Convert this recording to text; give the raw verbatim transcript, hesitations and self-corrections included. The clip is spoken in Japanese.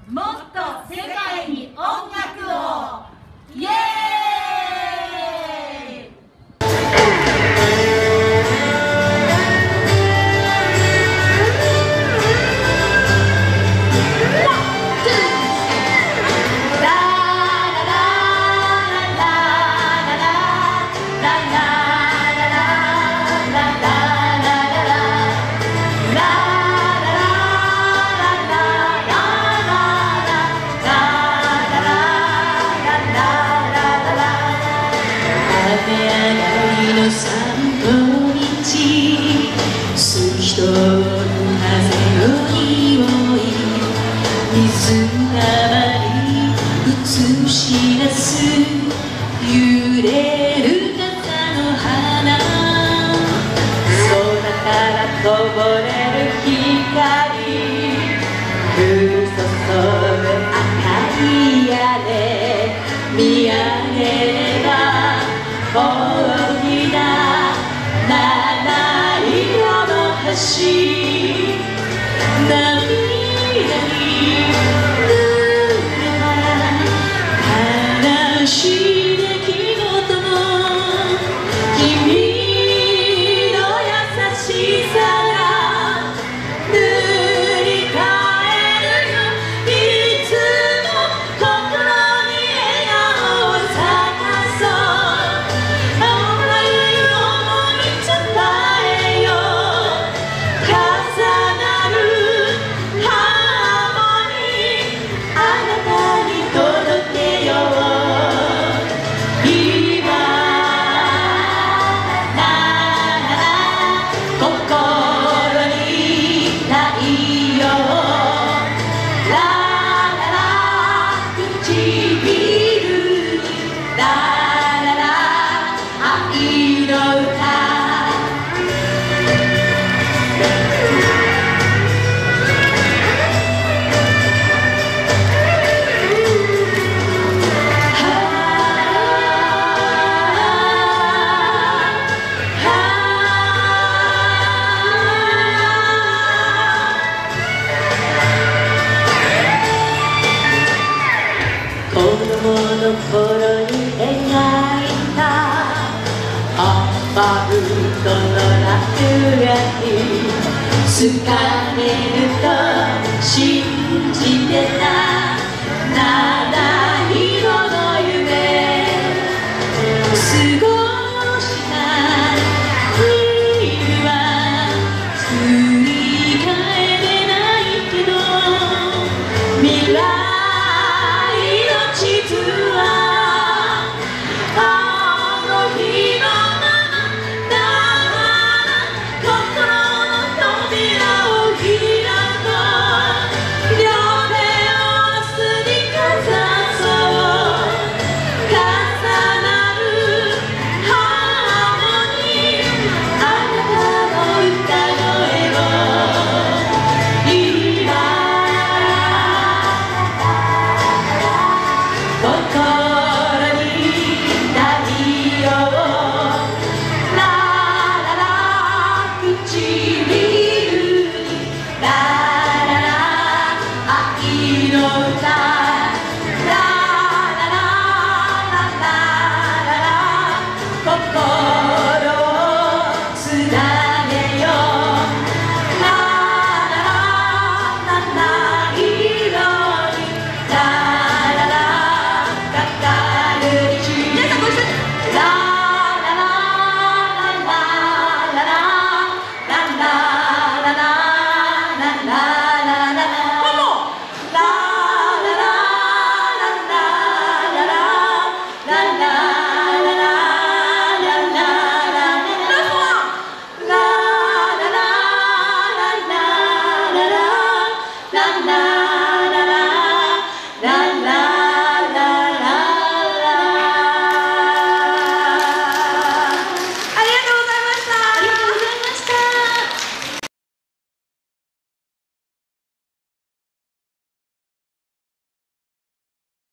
もっと世界に音楽をイエーイ。揺れる傘の花、空からこぼれる光、降り注ぐ赤い屋根、見上げれば大きな七色の橋、涙に濡れた悲しいの頃に描いたアパルトの落書き、疲れると信じてた七色の夢、過ごした日々は振り返れないけど、未来she